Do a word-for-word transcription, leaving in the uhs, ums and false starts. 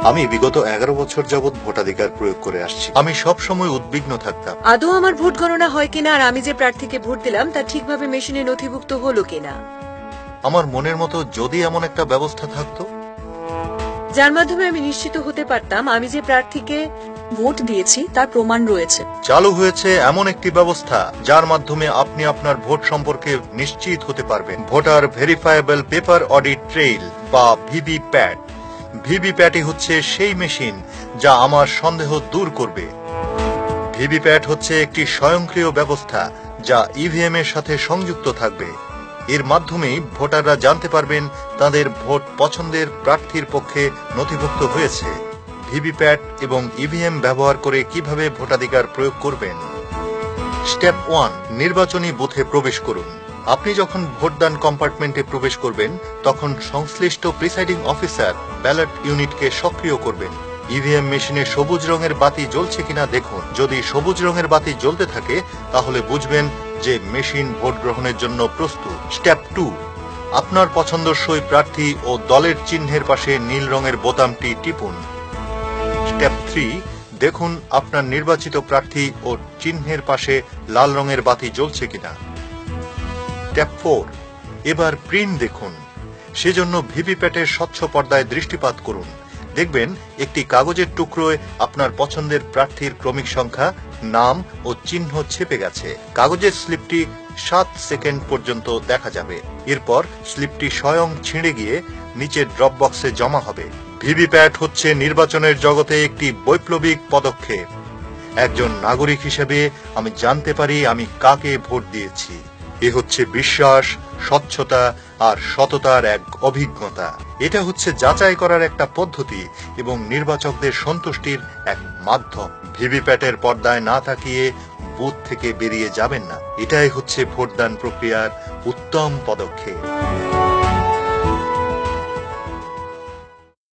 আমি বিগত এগারো বছর যাবৎ ভোটাধিকার প্রয়োগ করে আসছি। আমি সব সময় উদ্বিগ্ন থাকতাম আদৌ আমার ভোট গণনা হয় কিনা, আর আমি যে প্রার্থীকে ভোট দিলাম তা ঠিকভাবে মেশিনে নথিভুক্ত হলো কিনা। আমার মনের মতো যদি এমন একটা ব্যবস্থা থাকতো যার মাধ্যমে আমি নিশ্চিত হতে পারতাম আমি যে প্রার্থীকে ভোট দিয়েছি তার প্রমাণ রয়েছে। চালু হয়েছে এমন একটি ব্যবস্থা যার মাধ্যমে আপনি আপনার ভোট সম্পর্কে নিশ্চিত হতে পারবেন। Voter verifiable paper audit trail বা ভিভিপ্যাট। ভিভিপ্যাটই হচ্ছে সেই মেশিন যা আমার সন্দেহ দূর করবে। ভিভিপ্যাট হচ্ছে একটি স্বয়ংক্রিয় ব্যবস্থা যা ইভিএম এর সাথে সংযুক্ত থাকবে। এর মাধ্যমেই ভোটাররা জানতে পারবেন তাদের ভোট পছন্দের প্রার্থীর পক্ষে নথিভুক্ত হয়েছে। ভিভিপ্যাট এবং ইভিএম ব্যবহার করে কিভাবে ভোটাধিকার প্রয়োগ করবেন। স্টেপ ওয়ান, নির্বাচনী বুথে প্রবেশ করুন। আপনি যখন ভোটদান কম্পার্টমেন্টে প্রবেশ করবেন তখন সংশ্লিষ্ট প্রিসাইডিং অফিসার ব্যালট ইউনিটকে সক্রিয় করবেন। ইভিএম মেশিনে সবুজ রঙের বাতি জ্বলছে কিনা দেখুন। যদি সবুজ রঙের বাতি জ্বলতে থাকে তাহলে বুঝবেন যে মেশিন ভোট গ্রহণের জন্য প্রস্তুত। স্টেপ টু, আপনার পছন্দসই প্রার্থী ও দলের চিহ্নের পাশে নীল রঙের বোতামটি টিপুন। স্টেপ থ্রি, দেখুন আপনার নির্বাচিত প্রার্থী ও চিহ্নের পাশে লাল রঙের বাতি জ্বলছে কিনা। স্টেপ ফোর, এবার প্রিন্ট দেখুন। সেজন্য ভিভিপ্যাটের স্বচ্ছ পর্দায় দৃষ্টিপাত করুন। দেখবেন একটি কাগজের টুকরোয় আপনার পছন্দের প্রার্থীর ক্রমিক সংখ্যা, নাম ও চিহ্ন ছেপে গেছে। কাগজের স্লিপটি সাত সেকেন্ড পর্যন্ত দেখা যাবে। এরপর স্লিপটি স্বয়ং ছিঁড়ে গিয়ে নিচে ড্রপ বক্সে জমা হবে। ভিভিপ্যাট হচ্ছে নির্বাচনের জগতে একটি বৈপ্লবিক পদক্ষেপ। একজন নাগরিক হিসেবে আমি জানতে পারি আমি কাকে ভোট দিয়েছি। এ হচ্ছে বিশ্বাস, স্বচ্ছতা আর সততার এক অভিজ্ঞতা। এটা হচ্ছে যাচাই করার একটা পদ্ধতি এবং নির্বাচকদের সন্তুষ্টির এক মাধ্যম। ভিভিপ্যাটের পর্দায় না তাকিয়ে বুথ থেকে বেরিয়ে যাবেন না। এটাই হচ্ছে ভোটদান প্রক্রিয়ার উত্তম পদক্ষেপ।